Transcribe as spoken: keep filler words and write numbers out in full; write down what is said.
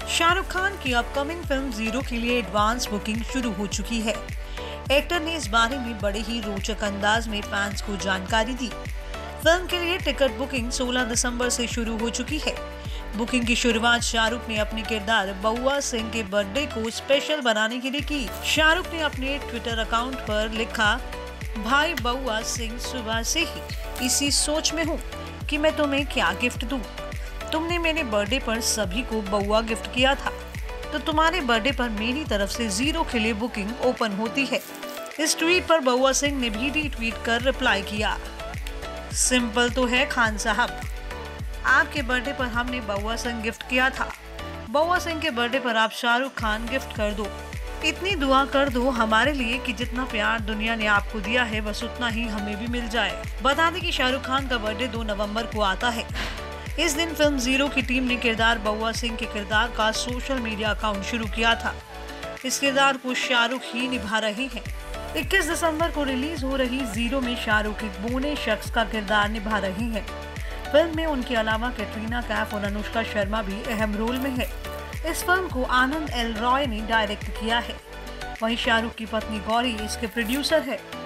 शाहरुख खान की upcoming film zero के लिए एडवांस बुकिंग शुरू हो चुकी है। एक्टर ने इस बारे में बड़े ही रोचक अंदाज में फैंस को जानकारी दी। फिल्म के लिए टिकट बुकिंग सोलह दिसंबर से शुरू हो चुकी है। बुकिंग की शुरुआत शाहरुख ने अपने किरदार बउआ सिंह के बर्थडे को स्पेशल बनाने के लिए की। शाहरुख ने अपने ट्विटर अकाउंट पर लिखा, भाई बउआ सिंह सुबह से ही इसी सोच में हूँ कि मैं तुम्हें क्या गिफ्ट दूँ। तुमने मेरे बर्थडे पर सभी को बउआ गिफ्ट किया था, तो तुम्हारे बर्थडे पर मेरी तरफ से जीरो के लिए बुकिंग ओपन होती है। इस ट्वीट पर बउआ सिंह ने भी रीट्वीट कर रिप्लाई किया, सिंपल तो है खान साहब, आपके बर्थडे पर हमने बउआ सिंह गिफ्ट किया था। बउआ सिंह के बर्थडे पर आप शाहरुख खान गिफ्ट कर दो। इतनी दुआ कर दो हमारे लिए कि जितना प्यार दुनिया ने आपको दिया है बस उतना ही हमें भी मिल जाए। बता दें कि शाहरुख खान का बर्थडे दो नवंबर को आता है। इस दिन फिल्म जीरो की टीम ने किरदार बउआ सिंह के किरदार का सोशल मीडिया अकाउंट शुरू किया था। इस किरदार को शाहरुख ही निभा रहे हैं। इक्कीस दिसंबर को रिलीज हो रही जीरो में शाहरुख एक बूढ़े शख्स का किरदार निभा रहे हैं। फिल्म में उनके अलावा कैटरीना कैफ और अनुष्का शर्मा भी अहम रोल में है। इस फिल्म को आनंद एल रॉय ने डायरेक्ट किया है। वहीं शाहरुख की पत्नी गौरी इसके प्रोड्यूसर है।